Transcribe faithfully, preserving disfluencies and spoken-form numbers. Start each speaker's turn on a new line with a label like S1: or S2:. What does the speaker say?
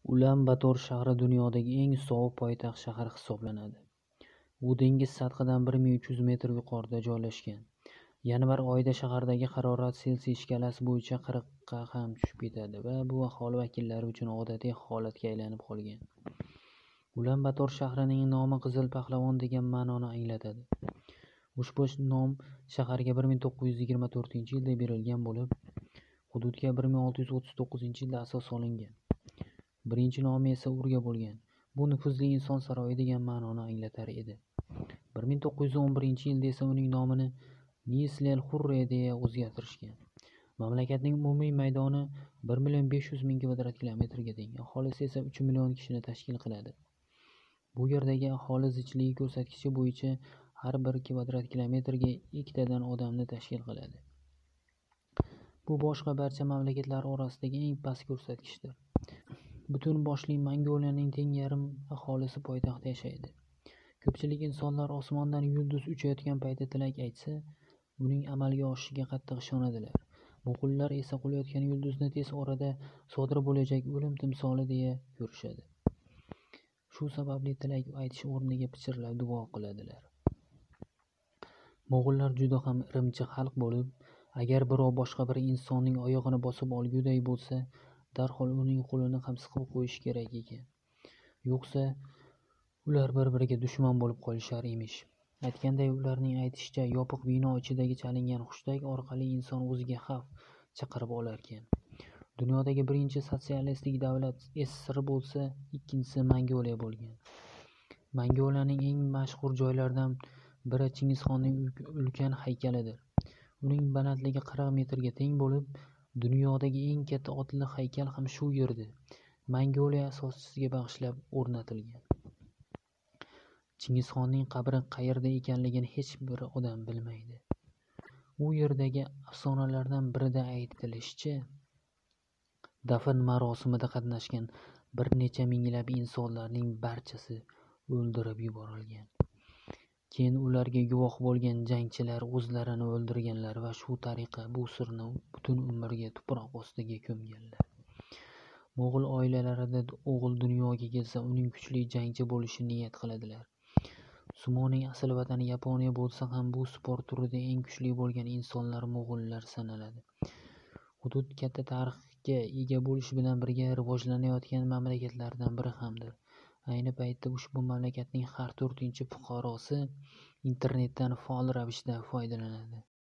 S1: Ulan-Bator shahri dunyodagi eng sovuq poytaxt shahar hisoblanadi. U dengiz sathidan bir ming uch yuz metr yuqorida joylashgan. Yanvar oyida shahardagi harorat Selsiy shkalasi bo'yicha qirqqa ham tushib ketadi va bu aholi vakillari uchun odatiy holatga aylanib qolgan. Ulan-Bator shahrining nomi Qizil Pahlavon degan ma'noni anglatadi. Ushbu nom shaharga bir ming to'qqiz yuz yigirma to'rtinchi yilda berilgan bo'lib, hududga bir ming olti yuz o'ttiz to'qqizinchi yilda asos solingan. Birinchi nomi esa Urga bo'lgan. Bu nufuzli inson saroyi degan ma'noni anglatar edi. bir ming to'qqiz yuz o'n birinchi yilda esa uning nomini Nislel-Xurre deya o'zgartirishgan. Mamlakatning umumiy maydoni bir million besh yuz ming kvadrat kilometrga teng, aholisi esa uch million kishini tashkil qiladi. Bu yerdagi aholi zichligi ko'rsatkichi bo'yicha har bir kvadrat kilometrga ikkitadan odamni tashkil qiladi. Bu boshqa barcha mamlakatlar orasidagi eng past ko'rsatkichdir. Butun boshli Mongoliyaning teng yarim aholisi poytaxtda yashaydi. Ko'pchilik insonlar osmondan yulduz uchayotgan paytda tilak aytsa, buning amalga oshishiga qattiq ishonadilar. Mo'g'ullar esa qulayotgan yulduzni tez orada sodir bo'lajak o'lim timsoli deya ko'rishadi. Shu sababli tilak aytish o'rniga pichirlab duo qiladilar. Mo'g'ullar juda ham irimchi xalq bo'lib, agar birov boshqa bir insonning oyog'ini bosib olguday bo'lsa, darhol uning qo'lini ham siqib qo'yish kerak ekan. Yo'qsa ular bir-biriga dushman bo'lib qolishar emish. Aytganday, ularning aytishicha, yopiq bino ichidagi chalingan hushtak orqali inson o'ziga xavf chaqirib olar ekan. Dunyodagi birinchi sotsialistik davlat S S R bo'lsa, ikkinchisi Mongoliya bo'lgan. Mongoliyaning eng mashhur joylaridan biri Chingizxonning ulkan haykalidir. Uning balandligi qirq metrga teng bo'lib, dunyodagi eng katta otliq haykal ham shu yerda, Mongoliya asoschisiga bag'ishlab o'rnatilgan. Chingizxonning qabri qayerda ekanligini hech bir odam bilmaydi. U yerdagi afsonalardan birida aytilishicha, dafn marosimida qatnashgan bir necha minglab insonlarning barchasi o'ldirib yuborilgan. Keyin ularga guvoh bo'lgan jangchilar o'zlarini o'ldirganlar va shu tariqa bu sirni butun umrga tuproq ostiga ko'mganlar. Mo'g'ul oilalarida o'g'il dunyoga kelsa, uning kuchli jangchi bo'lishini niyat qiladilar. Sumoning asl vatani Yaponiya bo'lsa ham, bu sport turida eng kuchli bo'lgan insonlar mo'g'ullar sanaladi. Hudud katta tarixga ega bo'lishi bilan birga rivojlanayotgan mamlakatlardan biri hamdir. Ayni paytda ushbu mamlakatning har to'rtinchi fuqarosi internetdan faol ravishda foydalanadi.